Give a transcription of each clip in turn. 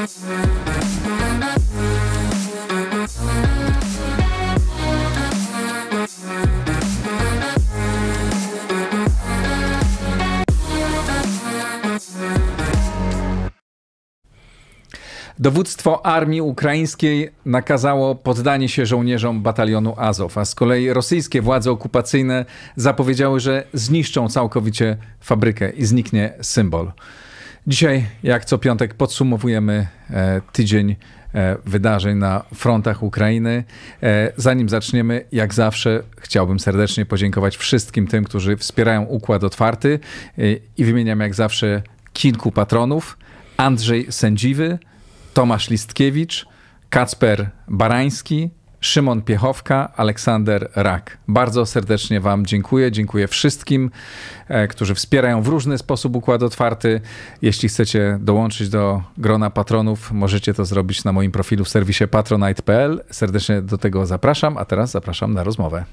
Dowództwo armii ukraińskiej nakazało poddanie się żołnierzom batalionu Azow, a z kolei rosyjskie władze okupacyjne zapowiedziały, że zniszczą całkowicie fabrykę i zniknie symbol. Dzisiaj, jak co piątek, podsumowujemy tydzień wydarzeń na frontach Ukrainy. Zanim zaczniemy, jak zawsze, chciałbym serdecznie podziękować wszystkim tym, którzy wspierają Układ Otwarty i wymieniam jak zawsze kilku patronów. Andrzej Sędziwy, Tomasz Listkiewicz, Kacper Barański, Szymon Piechowka, Aleksander Rak. Bardzo serdecznie wam dziękuję. Dziękuję wszystkim, którzy wspierają w różny sposób Układ Otwarty. Jeśli chcecie dołączyć do grona patronów, możecie to zrobić na moim profilu w serwisie patronite.pl. Serdecznie do tego zapraszam, a teraz zapraszam na rozmowę.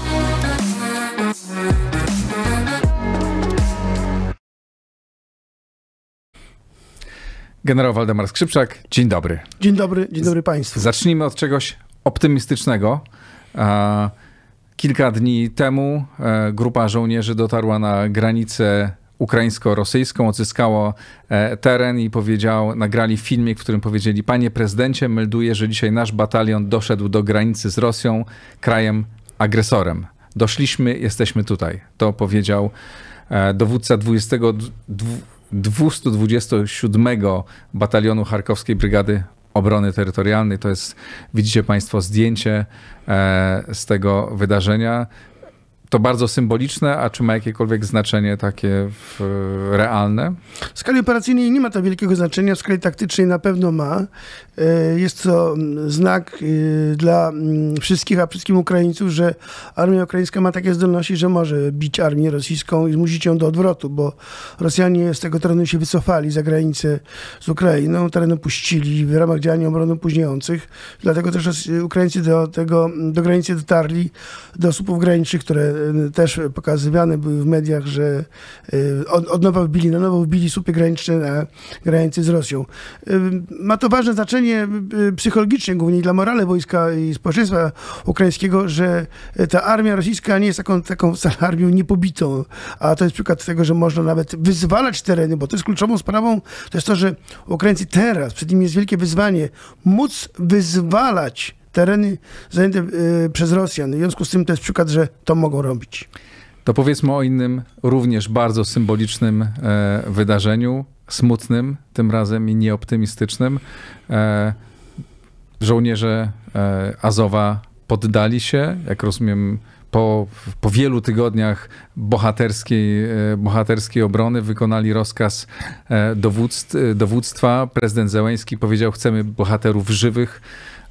Generał Waldemar Skrzypczak, dzień dobry. Dzień dobry Państwu. Zacznijmy od czegoś optymistycznego. Kilka dni temu grupa żołnierzy dotarła na granicę ukraińsko-rosyjską, odzyskało teren i nagrali filmik, w którym powiedzieli: panie prezydencie, melduję, że dzisiaj nasz batalion doszedł do granicy z Rosją, krajem agresorem. Doszliśmy, jesteśmy tutaj. To powiedział dowódca 227 Batalionu Charkowskiej Brygady Obrony Terytorialnej. To jest, widzicie Państwo, zdjęcie z tego wydarzenia. To bardzo symboliczne, a czy ma jakiekolwiek znaczenie takie realne? W skali operacyjnej nie ma to wielkiego znaczenia, w skali taktycznej na pewno ma. Jest to znak dla wszystkich, a wszystkim Ukraińców, że armia ukraińska ma takie zdolności, że może bić armię rosyjską i zmusić ją do odwrotu, bo Rosjanie z tego terenu się wycofali za granicę z Ukrainą, teren opuścili w ramach działań obronno-późniających. Dlatego też Ukraińcy do granicy dotarli, do słupów granicznych, które też pokazywane były w mediach, że na nowo wbili słupy graniczne na granicy z Rosją. Ma to ważne znaczenie psychologiczne, głównie dla morale wojska i społeczeństwa ukraińskiego, że ta armia rosyjska nie jest taką armią niepobitą, a to jest przykład tego, że można nawet wyzwalać tereny, bo to jest kluczową sprawą, to jest to, że Ukraińcy teraz, przed nimi jest wielkie wyzwanie, móc wyzwalać tereny zajęte przez Rosjan. W związku z tym to jest przykład, że to mogą robić. To powiedzmy o innym, również bardzo symbolicznym wydarzeniu, smutnym tym razem i nieoptymistycznym. Żołnierze Azowa poddali się, jak rozumiem, po wielu tygodniach bohaterskiej obrony wykonali rozkaz dowództwa. Prezydent Zełenski powiedział: chcemy bohaterów żywych,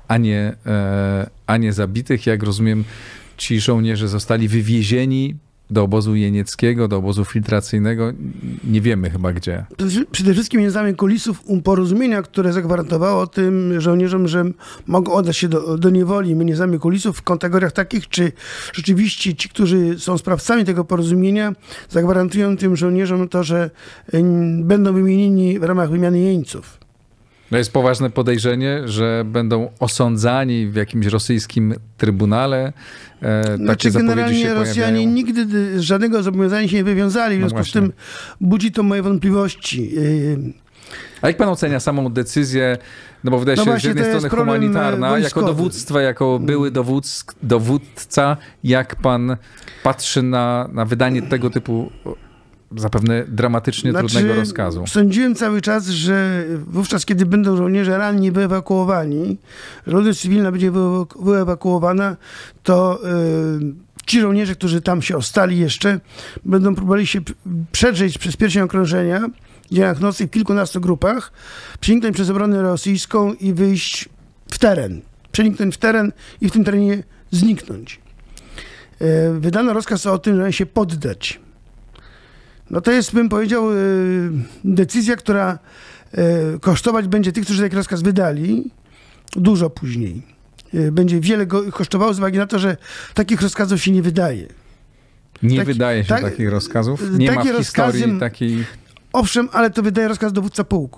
a nie zabitych. Jak rozumiem, ci żołnierze zostali wywiezieni do obozu jenieckiego, do obozu filtracyjnego. Nie wiemy chyba gdzie. Przede wszystkim nie znamy kulisów porozumienia, które zagwarantowało tym żołnierzom, że mogą oddać się do niewoli. My nie znamy kulisów w kategoriach takich, czy rzeczywiście ci, którzy są sprawcami tego porozumienia, zagwarantują tym żołnierzom to, że będą wymienieni w ramach wymiany jeńców. To jest poważne podejrzenie, że będą osądzani w jakimś rosyjskim trybunale. Takie zapowiedzi się Rosjanie pojawiają. Nigdy z żadnego zobowiązania się nie wywiązali, w związku z tym budzi to moje wątpliwości. A jak pan ocenia samą decyzję, no bo wydaje się, z jednej strony humanitarna, jako dowództwa, jako były dowódca, jak pan patrzy na wydanie tego typu zapewne dramatycznie trudnego rozkazu? Sądziłem cały czas, że wówczas, kiedy będą żołnierze ranni wyewakuowani, ludność cywilna będzie wyewakuowana, to ci żołnierze, którzy tam się ostali jeszcze, będą próbowali się przedrzeć przez pierścień okrążenia w dziejach nocnych w kilkunastu grupach, przeniknąć przez obronę rosyjską i wyjść w teren. Przeniknąć w teren i w tym terenie zniknąć. Wydano rozkaz o tym, żeby się poddać. No to jest, bym powiedział, decyzja, która kosztować będzie tych, którzy taki rozkaz wydali, dużo później. Będzie wiele kosztowało z uwagi na to, że takich rozkazów się nie wydaje. Nie wydaje się takich rozkazów? Nie ma w historii takiej... Owszem, ale to wydaje rozkaz dowódca pułku.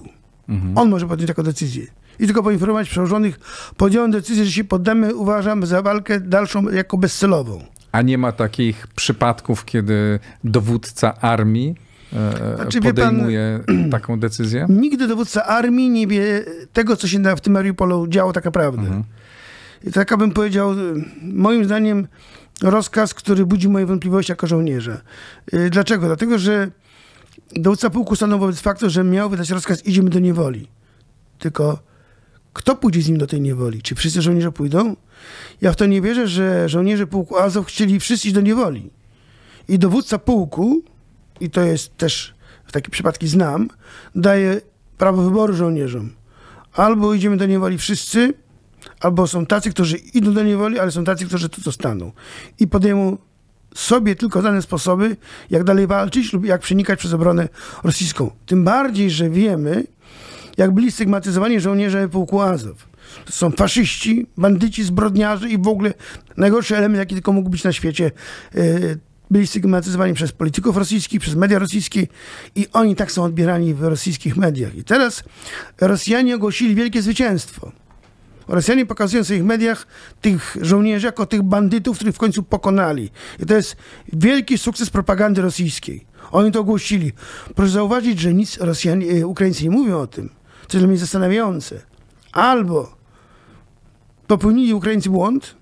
On może podjąć taką decyzję. I tylko poinformować przełożonych, podjąłem decyzję, że się poddamy, uważam za walkę dalszą jako bezcelową. A nie ma takich przypadków, kiedy dowódca armii podejmuje taką decyzję? Nigdy dowódca armii nie wie tego, co się w tym Mariupolu działo tak naprawdę. I tak bym powiedział, moim zdaniem rozkaz, który budzi moje wątpliwości jako żołnierza. Dlaczego? Dlatego, że dowódca pułku stanął wobec faktu, że miał wydać rozkaz, idziemy do niewoli. Tylko kto pójdzie z nim do tej niewoli? Czy wszyscy żołnierze pójdą? Ja w to nie wierzę, że żołnierze pułku Azow chcieli wszyscy iść do niewoli. I dowódca pułku, i to jest też, w takie przypadki znam, daje prawo wyboru żołnierzom. Albo idziemy do niewoli wszyscy, albo są tacy, którzy idą do niewoli, ale są tacy, którzy tu zostaną. I podejmą sobie tylko dane sposoby, jak dalej walczyć lub jak przenikać przez obronę rosyjską. Tym bardziej, że wiemy, jak byli stygmatyzowani żołnierze pułku Azow. To są faszyści, bandyci, zbrodniarze i w ogóle najgorszy element, jaki tylko mógł być na świecie. Byli stygmatyzowani przez polityków rosyjskich, przez media rosyjskie i oni tak są odbierani w rosyjskich mediach. I teraz Rosjanie ogłosili wielkie zwycięstwo. Rosjanie pokazują w swoich mediach tych żołnierzy jako tych bandytów, których w końcu pokonali. I to jest wielki sukces propagandy rosyjskiej. Oni to ogłosili. Proszę zauważyć, że nic Ukraińcy nie mówią o tym, co jest dla mnie zastanawiające. Albo popełnili Ukraińcy błąd,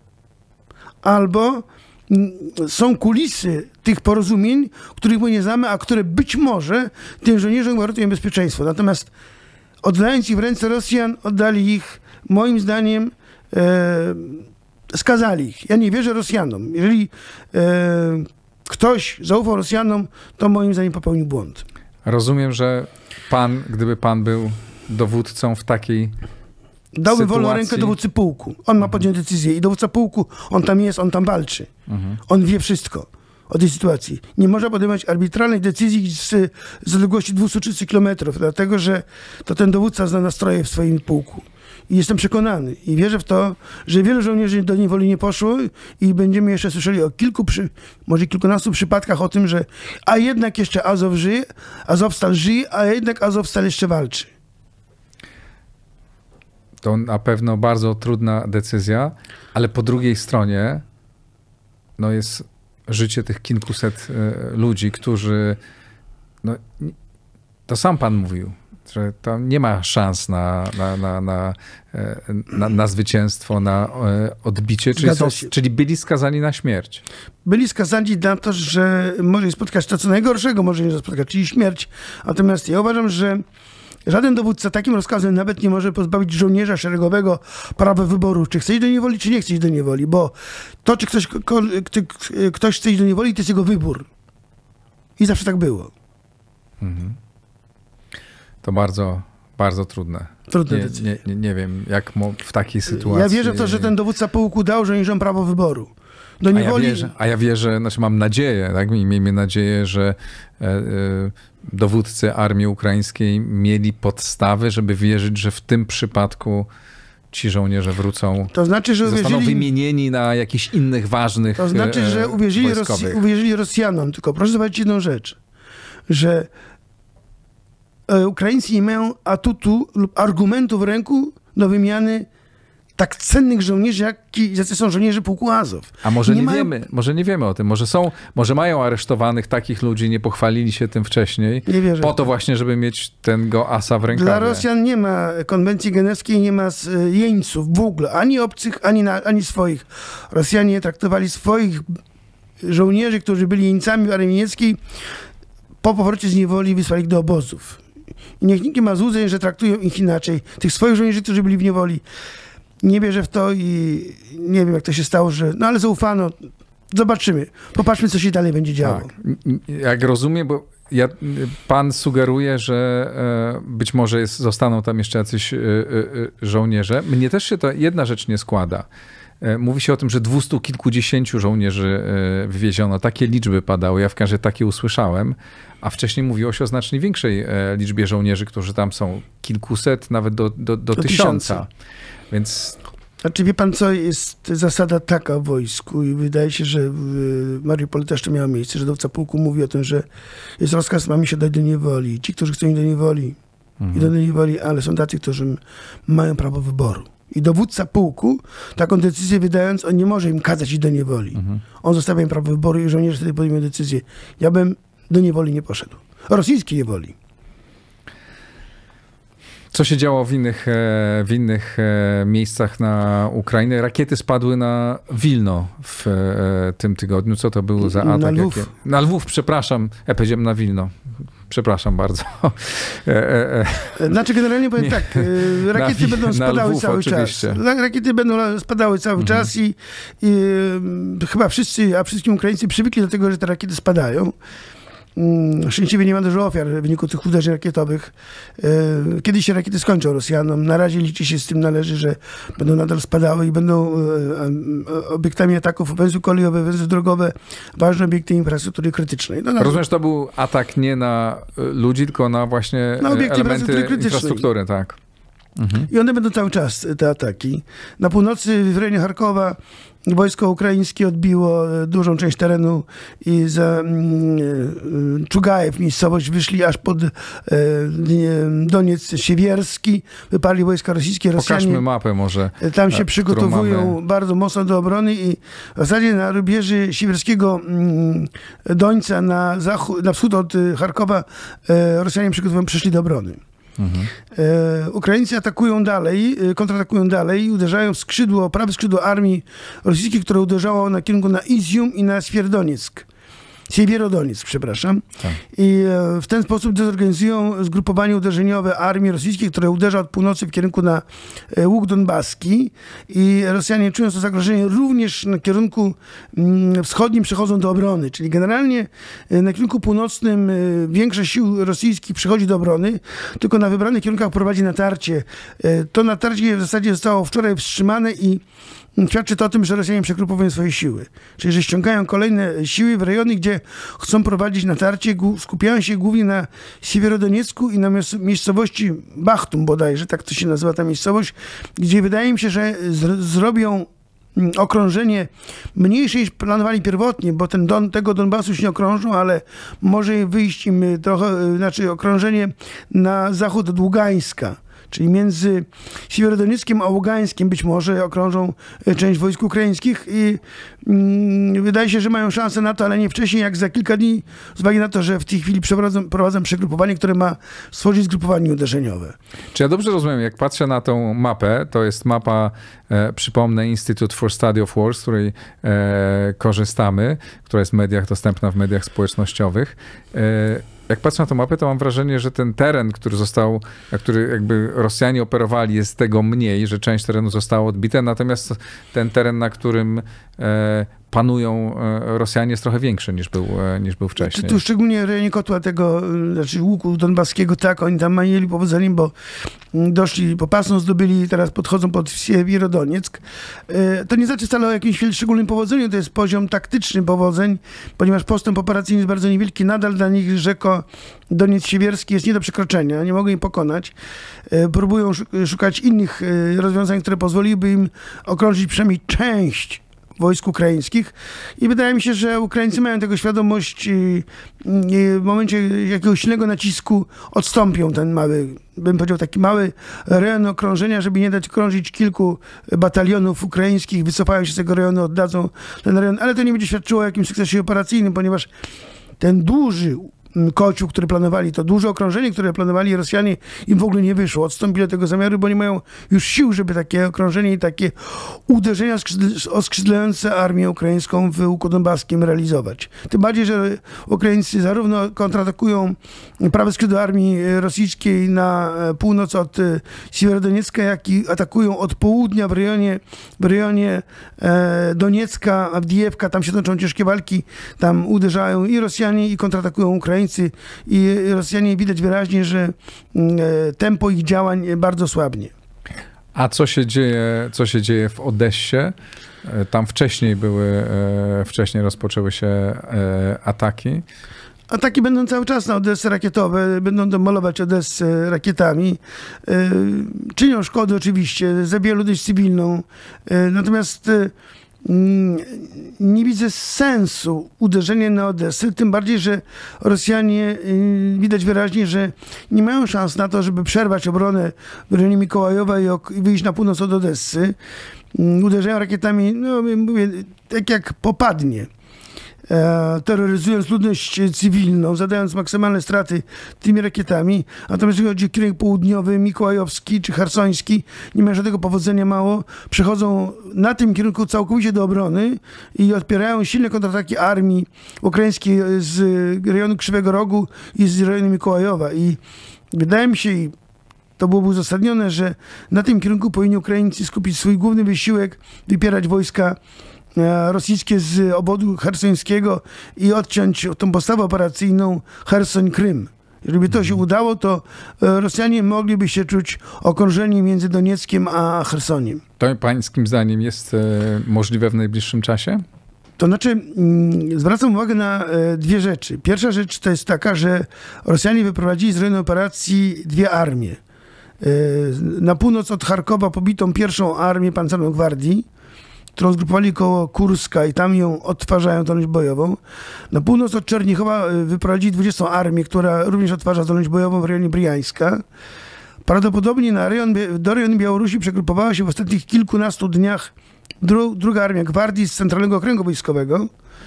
albo są kulisy tych porozumień, których my nie znamy, a które być może tym żołnierzom gwarantują bezpieczeństwo. Natomiast oddając ich w ręce Rosjan, oddali ich, moim zdaniem, skazali ich. Ja nie wierzę Rosjanom. Jeżeli ktoś zaufał Rosjanom, to moim zdaniem popełnił błąd. Rozumiem, że pan, gdyby pan był dowódcą w takiej dałby wolną rękę dowódcy pułku. On ma podjąć decyzję i dowódca pułku, on tam jest, on tam walczy. On wie wszystko o tej sytuacji. Nie można podejmować arbitralnej decyzji z odległości 200-300 kilometrów, dlatego że to ten dowódca zna nastroje w swoim pułku. I jestem przekonany i wierzę w to, że wielu żołnierzy do niewoli nie poszło i będziemy jeszcze słyszeli o może kilkunastu przypadkach o tym, że a jednak jeszcze Azowstal żyje, a jednak Azowstal jeszcze walczy. To na pewno bardzo trudna decyzja, ale po drugiej stronie no jest życie tych kilkuset ludzi, którzy, no, to sam pan mówił, że tam nie ma szans na zwycięstwo, na odbicie, czyli byli skazani na śmierć. Byli skazani na to, że może ich spotkać to, co najgorszego może ich spotkać, czyli śmierć. Natomiast ja uważam, że żaden dowódca takim rozkazem nawet nie może pozbawić żołnierza szeregowego prawa wyboru, czy chce iść do niewoli, czy nie chce iść do niewoli, bo to, czy ktoś chce iść do niewoli, to jest jego wybór. I zawsze tak było. To bardzo, bardzo trudne. Nie wiem, jak w takiej sytuacji... Ja wierzę w to, że ten dowódca pułku dał żołnierzom prawo wyboru. Do niewoli... Ja wierzę, znaczy mam nadzieję, tak? Miejmy nadzieję, że dowódcy armii ukraińskiej mieli podstawy, żeby wierzyć, że w tym przypadku ci żołnierze wrócą, to znaczy, że zostaną wymienieni na jakichś innych ważnych To znaczy, że uwierzyli Rosjanom. Tylko proszę zobaczyć jedną rzecz, że Ukraińcy nie mają atutu lub argumentu w ręku do wymiany tak cennych żołnierzy, jacy są żołnierze pułku Azow. A może nie wiemy o tym. Może mają aresztowanych takich ludzi, nie pochwalili się tym wcześniej. Nie wierzę. Po to właśnie, żeby mieć tego asa w rękawie. Dla Rosjan nie ma konwencji genewskiej, nie ma jeńców w ogóle. Ani obcych, ani swoich. Rosjanie traktowali swoich żołnierzy, którzy byli jeńcami w armii niemieckiej, po powrocie z niewoli wysłali ich do obozów. I niech nikt nie ma złudzeń, że traktują ich inaczej. Tych swoich żołnierzy, którzy byli w niewoli. Nie wierzę w to i nie wiem, jak to się stało, no ale zaufano. Zobaczymy. Popatrzmy, co się dalej będzie działo. Tak. Jak rozumiem, bo pan sugeruje, że być może zostaną tam jeszcze jacyś żołnierze. Mnie też się to jedna rzecz nie składa. Mówi się o tym, że 200 kilkudziesięciu żołnierzy wywieziono. Takie liczby padały. Ja w każdym razie takie usłyszałem. A wcześniej mówiło się o znacznie większej liczbie żołnierzy, którzy tam są. Kilkuset, nawet do 1000. Więc... Znaczy, wie pan co, jest zasada taka w wojsku i wydaje się, że w Mariupolu też to miało miejsce, że dowódca pułku mówi o tym, że jest rozkaz, mamy się dać do niewoli. Ci, którzy chcą iść do niewoli, i do niewoli, ale są tacy, którzy mają prawo wyboru. I dowódca pułku, taką decyzję wydając, on nie może im kazać iść do niewoli. On zostawia im prawo wyboru i żołnierze wtedy podejmują decyzję. Ja bym do niewoli nie poszedł. Rosyjskiej niewoli. Co się działo w innych miejscach na Ukrainie? Rakiety spadły na Wilno w tym tygodniu. Co to był za atak? Na Lwów. Na Lwów, przepraszam. Ja powiedziałem na Wilno. Przepraszam bardzo. Znaczy generalnie powiem tak, rakiety będą spadały Lwów, cały oczywiście. czas. Rakiety będą spadały cały czas i chyba wszyscy, a wszystkim Ukraińcy przywykli do tego, że te rakiety spadają. Szczęśliwie nie ma dużo ofiar w wyniku tych uderzeń rakietowych. Kiedyś się rakiety skończą Rosjanom. Na razie liczy się z tym należy, że będą nadal spadały i będą obiektami ataków węzły kolejowe, węzły drogowe, ważne obiekty infrastruktury krytycznej. Rozumiem, że to był atak nie na ludzi, tylko na właśnie na obiekty elementy infrastruktury, tak. I one będą cały czas, te ataki. Na północy, w rejonie Charkowa, wojsko ukraińskie odbiło dużą część terenu i za Czugajew, miejscowość, wyszli aż pod Doniec Siewierski, wyparli wojska rosyjskie. Rosjanie Pokażmy mapę może. Tam się przygotowują bardzo mocno do obrony i w zasadzie na rubieży siewierskiego Dońca na wschód od Charkowa Rosjanie przeszli do obrony. Ukraińcy atakują dalej, kontratakują dalej i uderzają w prawe skrzydło armii rosyjskiej, które uderzało na kierunku na Izium i na Siewierodoniec, przepraszam. Tak. I w ten sposób dezorganizują zgrupowanie uderzeniowe armii rosyjskiej, które uderza od północy w kierunku na Łuk Donbaski. I Rosjanie, czując to zagrożenie, również na kierunku wschodnim przechodzą do obrony. Czyli generalnie na kierunku północnym większość sił rosyjskich przechodzi do obrony, tylko na wybranych kierunkach prowadzi natarcie. To natarcie w zasadzie zostało wczoraj wstrzymane i świadczy to o tym, że Rosjanie przegrupowują swoje siły. Czyli, że ściągają kolejne siły w rejony, gdzie chcą prowadzić natarcie, skupiają się głównie na Siewierodoniecku i na miejscowości Bachtum bodajże, tak to się nazywa ta miejscowość, gdzie wydaje mi się, że zrobią okrążenie mniejsze niż planowali pierwotnie, bo tego Donbasu już nie okrążą, ale może wyjść im trochę, znaczy okrążenie na zachód od Ługańska. Czyli między Siewierodonieckiem a Ługańskiem być może okrążą część wojsk ukraińskich i wydaje się, że mają szansę na to, ale nie wcześniej jak za kilka dni, z uwagi na to, że w tej chwili prowadzą przegrupowanie, które ma stworzyć zgrupowanie uderzeniowe. Czy ja dobrze rozumiem, jak patrzę na tą mapę, to jest mapa, przypomnę, Institute for Study of War, z której korzystamy, która jest dostępna w mediach społecznościowych. Jak patrzę na tę mapę, to mam wrażenie, że ten teren, który jakby Rosjanie operowali, jest tego mniej, że część terenu została odbita, natomiast ten teren, na którym panują Rosjanie, jest trochę większy niż był wcześniej. Tu szczególnie w rejonie kotła tego, znaczy łuku donbaskiego, tak, oni tam mieli powodzenie, bo doszli, popasną zdobyli, teraz podchodzą pod Siewierodonieck. To nie znaczy wcale o jakimś szczególnym powodzeniu, to jest poziom taktyczny powodzeń, ponieważ postęp operacyjny jest bardzo niewielki. Nadal dla nich rzeko Doniec Siewierski jest nie do przekroczenia, nie mogą im pokonać. Próbują szukać innych rozwiązań, które pozwoliłyby im okrążyć przynajmniej część wojsk ukraińskich i wydaje mi się, że Ukraińcy mają tego świadomość i w momencie jakiegoś silnego nacisku odstąpią ten mały, bym powiedział taki mały rejon okrążenia, żeby nie dać krążyć kilku batalionów ukraińskich, wycofają się z tego rejonu, oddadzą ten rejon, ale to nie będzie świadczyło o jakimś sukcesie operacyjnym, ponieważ ten duży kocioł, który planowali, to duże okrążenie, które planowali Rosjanie, im w ogóle nie wyszło. Odstąpili od tego zamiaru, bo nie mają już sił, żeby takie okrążenie i takie uderzenia oskrzydlające armię ukraińską w łuku donbaskim realizować. Tym bardziej, że Ukraińcy zarówno kontratakują prawe skrzydło armii rosyjskiej na północ od Siewierodoniecka, jak i atakują od południa w rejonie Doniecka, Awdijewka, tam się toczą ciężkie walki, tam uderzają i Rosjanie, i kontratakują Ukraińcy. I Rosjanie widać wyraźnie, że tempo ich działań bardzo słabnie. A co się dzieje w Odessie? Tam wcześniej rozpoczęły się ataki. Ataki będą cały czas na Odessę rakietowe, będą demolować Odessę rakietami. Czynią szkody oczywiście, zabijają ludność cywilną. Natomiast nie widzę sensu uderzenia na Odessę, tym bardziej, że Rosjanie widać wyraźnie, że nie mają szans na to, żeby przerwać obronę w rejonie Mikołajowa i wyjść na północ od Odessy. Uderzają rakietami, no mówię, tak jak popadnie, terroryzując ludność cywilną, zadając maksymalne straty tymi rakietami. Natomiast jeżeli chodzi o kierunek południowy, mikołajowski czy chersoński, nie mają żadnego powodzenia mało. Przechodzą na tym kierunku całkowicie do obrony i odpierają silne kontrataki armii ukraińskiej z rejonu Krzywego Rogu i z rejonu Mikołajowa. I wydaje mi się, i to byłoby uzasadnione, że na tym kierunku powinni Ukraińcy skupić swój główny wysiłek, wypierać wojska rosyjskie z obozu chersońskiego i odciąć tą postawę operacyjną Chersoń-Krym. Jeżeli by to się udało, to Rosjanie mogliby się czuć okrążeni między Donieckiem a Chersoniem. To pańskim zdaniem jest możliwe w najbliższym czasie? To znaczy, zwracam uwagę na dwie rzeczy. Pierwsza rzecz to jest taka, że Rosjanie wyprowadzili z rejonu operacji dwie armie. Na północ od Charkowa pobitą pierwszą armię pancerną gwardii, którą zgrupowali koło Kurska i tam ją odtwarzają zdolność bojową. Na północ od Czernichowa wyprowadzili 20. armię, która również odtwarza zdolność bojową w rejonie Briańska. Prawdopodobnie do rejonu Białorusi przegrupowała się w ostatnich kilkunastu dniach druga armia gwardii z Centralnego Okręgu Wojskowego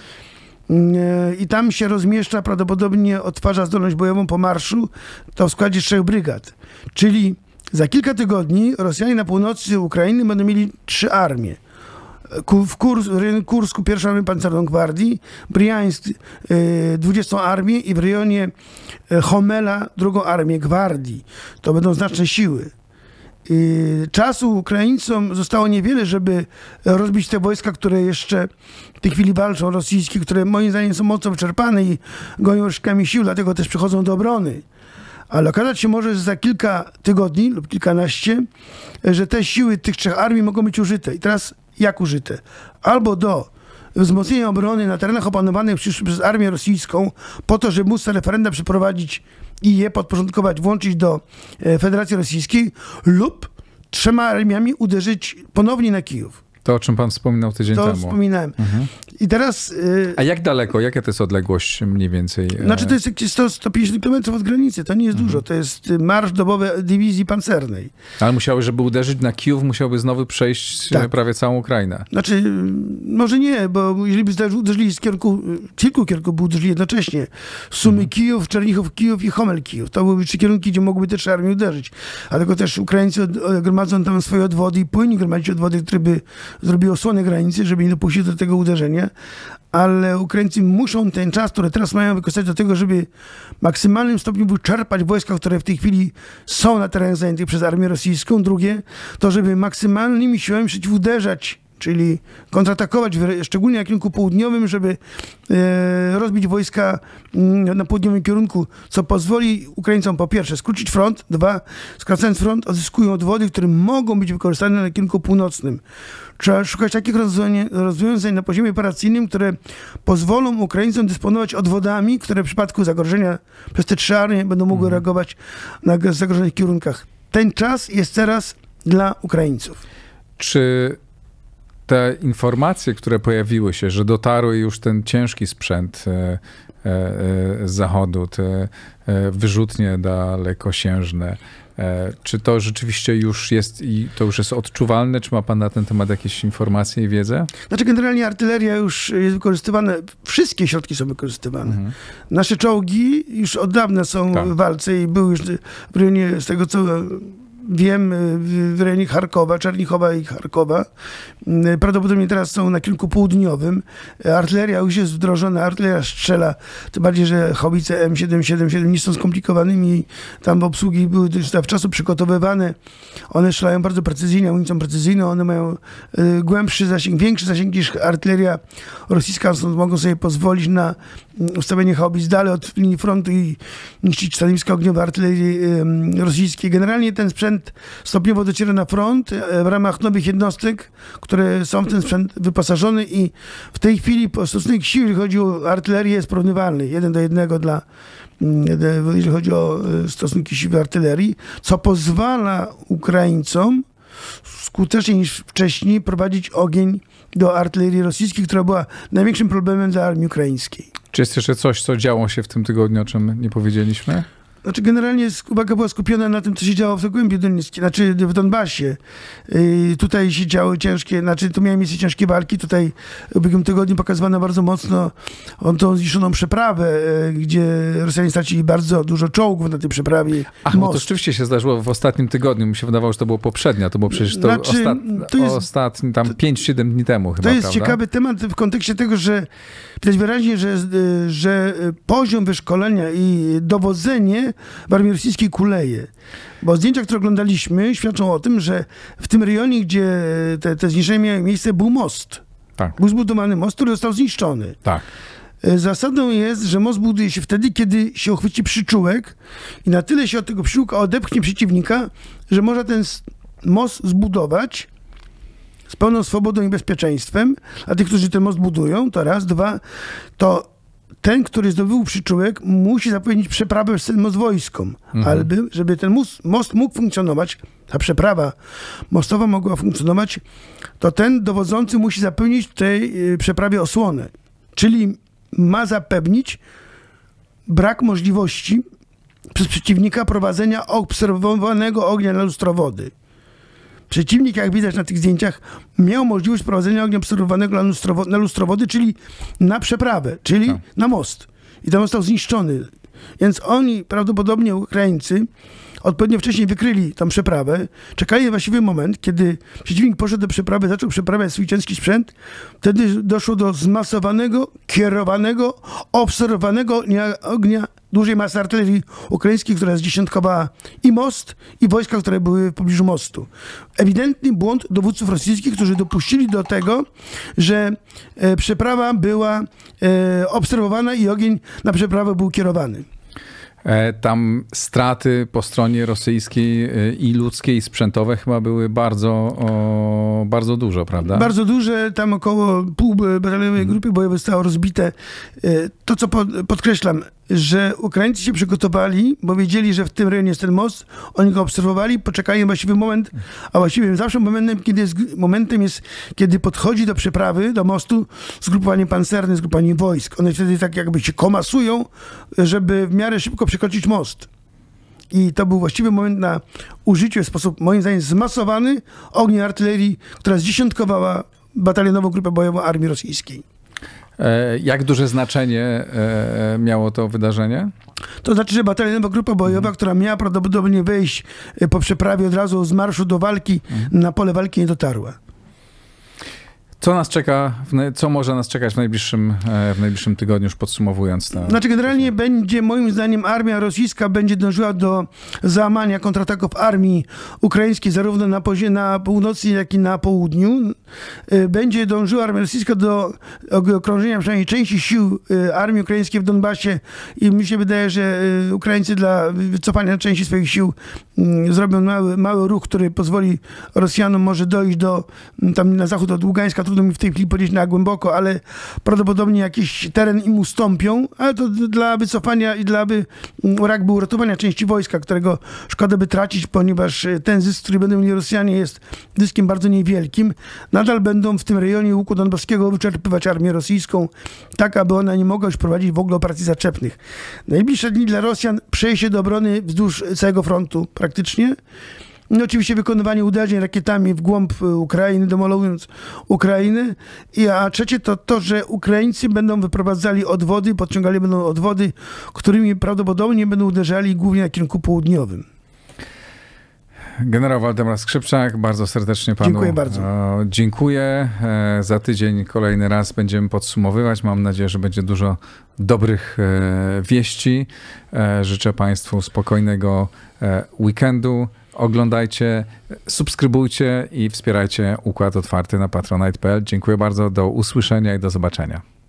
i tam się rozmieszcza, prawdopodobnie odtwarza zdolność bojową po marszu, to w składzie 3 brygad. Czyli za kilka tygodni Rosjanie na północy Ukrainy będą mieli 3 armie. W rejonie Kursku pierwszą armię pancerną gwardii, Briańsk 20. armię i w rejonie Homela drugą armię gwardii. To będą znaczne siły. Czasu Ukraińcom zostało niewiele, żeby rozbić te wojska, które jeszcze w tej chwili walczą, rosyjskie, które moim zdaniem są mocno wyczerpane i gonią resztkami sił, dlatego też przechodzą do obrony. Ale okazać się może, że za kilka tygodni lub kilkanaście, że te siły tych 3 armii mogą być użyte. I teraz jak użyte? Albo do wzmocnienia obrony na terenach opanowanych przez armię rosyjską po to, żeby móc te referenda przeprowadzić i je podporządkować, włączyć do Federacji Rosyjskiej, lub 3 armiami uderzyć ponownie na Kijów. To, o czym pan wspominał tydzień temu. To wspominałem. I teraz... A jak daleko? Jaka to jest odległość mniej więcej? Znaczy to jest jakieś 150 km od granicy. To nie jest dużo. To jest marsz dobowy dywizji pancernej. Ale musiały, żeby uderzyć na Kijów, musiałby znowu przejść prawie całą Ukrainę. Znaczy, może nie, bo jeżeli by uderzyli z kilku kierunków by uderzyli jednocześnie. Sumy Kijów, Czernichów Kijów i Homel Kijów. To byłyby 3 kierunki, gdzie mogłyby te 3 armie uderzyć. Dlatego też Ukraińcy gromadzą tam swoje odwody i powinni gromadzić odwody, które by zrobiły osłonę granicy, żeby nie dopuścić do tego uderzenia. Ale Ukraińcy muszą ten czas, który teraz mają, wykorzystać do tego, żeby w maksymalnym stopniu wyczerpać wojska, które w tej chwili są na terenach zajętych przez armię rosyjską. Drugie, to żeby maksymalnymi siłami uderzać, czyli kontratakować, szczególnie na kierunku południowym, żeby rozbić wojska na południowym kierunku, co pozwoli Ukraińcom po pierwsze skrócić front, 2, skracając front, odzyskują odwody, które mogą być wykorzystane na kierunku północnym. Trzeba szukać takich rozwiązań na poziomie operacyjnym, które pozwolą Ukraińcom dysponować odwodami, które w przypadku zagrożenia przez te 3 armie będą mogły reagować na zagrożonych kierunkach. Ten czas jest teraz dla Ukraińców. Czy te informacje, które pojawiły się, że dotarły już ten ciężki sprzęt z zachodu, te wyrzutnie dalekosiężne, czy to rzeczywiście już jest i to już jest odczuwalne? Czy ma pan na ten temat jakieś informacje i wiedzę? Znaczy generalnie artyleria już jest wykorzystywana, wszystkie środki są wykorzystywane. Nasze czołgi już od dawna są w walce i były już w rejonie, z tego co wiem, w rejonie Charkowa, Czernichowa i Charkowa. Prawdopodobnie teraz są na kierunku południowym. Artyleria już jest wdrożona, artyleria strzela, tym bardziej, że haubice M777 nie są skomplikowanymi. Tam obsługi były już zawczasu przygotowywane. One strzelają bardzo precyzyjnie, amunicją precyzyjną. One mają głębszy zasięg, większy zasięg niż artyleria rosyjska, stąd mogą sobie pozwolić na ustawienie haubic dalej od linii frontu i niszczyć stanowiska ogniowe artylerii rosyjskiej. Generalnie ten sprzęt stopniowo dociera na front w ramach nowych jednostek, które są w ten sprzęt wyposażone i w tej chwili stosunek sił, jeżeli chodzi o artylerię, jest porównywalny. 1:1 jeżeli chodzi o stosunki sił artylerii, co pozwala Ukraińcom skuteczniej niż wcześniej prowadzić ogień do artylerii rosyjskiej, która była największym problemem dla armii ukraińskiej. Czy jest jeszcze coś, co działo się w tym tygodniu, o czym nie powiedzieliśmy? Znaczy generalnie uwaga była skupiona na tym, co się działo w Zagłębiu Donieckim, znaczy w Donbasie. Tutaj się działy tu miały miejsce ciężkie walki. Tutaj w ubiegłym tygodniu pokazywano bardzo mocno tą zniszczoną przeprawę, gdzie Rosjanie stracili bardzo dużo czołgów na tej przeprawie. Ach, bo to rzeczywiście się zdarzyło w ostatnim tygodniu. Mi się wydawało, że to było poprzednio. To było przecież ostatni, tam 5-7 dni temu chyba, To jest prawda? ciekawy temat w kontekście tego, że widać wyraźnie, że poziom wyszkolenia i dowodzenie w armii rosyjskiej kuleje. Bo zdjęcia, które oglądaliśmy, świadczą o tym, że w tym rejonie, gdzie te zniszczenia miały miejsce, był most. Tak. Był zbudowany most, który został zniszczony. Tak. Zasadą jest, że most buduje się wtedy, kiedy się uchwyci przyczółek i na tyle się od tego przyczółka odepchnie przeciwnika, że można ten most zbudować z pełną swobodą i bezpieczeństwem. A tych, którzy ten most budują, to raz, dwa, to ten, który zdobył przyczółek, musi zapewnić przeprawę przez ten most wojskom. Ale żeby ten most mógł funkcjonować, ta przeprawa mostowa mogła funkcjonować, to ten dowodzący musi zapewnić tej przeprawie osłonę. Czyli ma zapewnić brak możliwości przez przeciwnika prowadzenia obserwowanego ognia na lustro wody. Przeciwnik, jak widać na tych zdjęciach, miał możliwość prowadzenia ognia obserwowanego na lustro wody, czyli na przeprawę, czyli na most. I ten most został zniszczony. Więc oni, prawdopodobnie Ukraińcy, odpowiednio wcześniej wykryli tą przeprawę, czekali na właściwy moment, kiedy przeciwnik poszedł do przeprawy, zaczął przeprawiać swój ciężki sprzęt, wtedy doszło do zmasowanego, kierowanego, obserwowanego ognia dużej masy artylerii ukraińskiej, która zdziesiątkowała i most, i wojska, które były w pobliżu mostu. Ewidentny błąd dowódców rosyjskich, którzy dopuścili do tego, że przeprawa była obserwowana i ogień na przeprawę był kierowany. Tam straty po stronie rosyjskiej i ludzkiej, i sprzętowe chyba były bardzo dużo, prawda? Bardzo duże, tam około pół batalionowej grupy bojowej zostało rozbite. To, co podkreślam, że Ukraińcy się przygotowali, bo wiedzieli, że w tym rejonie jest ten most, oni go obserwowali, poczekali na właściwy moment, a właściwie zawsze momentem jest, kiedy podchodzi do przeprawy, do mostu zgrupowanie pancerne, zgrupowanie wojsk. One wtedy tak jakby się komasują, żeby w miarę szybko przekroczyć most. I to był właściwy moment na użycie w sposób, moim zdaniem, zmasowany ognia artylerii, która zdziesiątkowała batalionową grupę bojową armii rosyjskiej. Jak duże znaczenie miało to wydarzenie? To znaczy, że batalionowa grupa bojowa, która miała prawdopodobnie wejść po przeprawie od razu z marszu do walki, na pole walki nie dotarła. Co nas czeka, co może nas czekać w najbliższym tygodniu, już podsumowując? Znaczy generalnie będzie, moim zdaniem, armia rosyjska będzie dążyła do załamania kontrataków armii ukraińskiej zarówno na północy, jak i na południu. Będzie dążyła armia rosyjska do okrążenia przynajmniej części sił armii ukraińskiej w Donbasie i mi się wydaje, że Ukraińcy dla wycofania części swoich sił zrobią mały ruch, który pozwoli Rosjanom może dojść tam na zachód od Ługańska. Trudno mi w tej chwili powiedzieć na głęboko, ale prawdopodobnie jakiś teren im ustąpią, ale to dla wycofania i dla uratowania części wojska, którego szkoda by tracić, ponieważ ten zysk, który będą mieli Rosjanie, jest zyskiem bardzo niewielkim. Nadal będą w tym rejonie łuku donbaskiego wyczerpywać armię rosyjską, tak aby ona nie mogła już prowadzić w ogóle operacji zaczepnych. Najbliższe dni dla Rosjan przejście do obrony wzdłuż całego frontu praktycznie. No oczywiście wykonywanie uderzeń rakietami w głąb Ukrainy, demolując Ukrainę. A trzecie to, że Ukraińcy będą wyprowadzali odwody, podciągali będą odwody, którymi prawdopodobnie będą uderzali głównie na kierunku południowym. Generał Waldemar Skrzypczak, bardzo serdecznie panu dziękuję bardzo. Dziękuję. Za tydzień kolejny raz będziemy podsumowywać. Mam nadzieję, że będzie dużo dobrych wieści. Życzę państwu spokojnego weekendu. Oglądajcie, subskrybujcie i wspierajcie Układ Otwarty na patronite.pl. Dziękuję bardzo, do usłyszenia i do zobaczenia.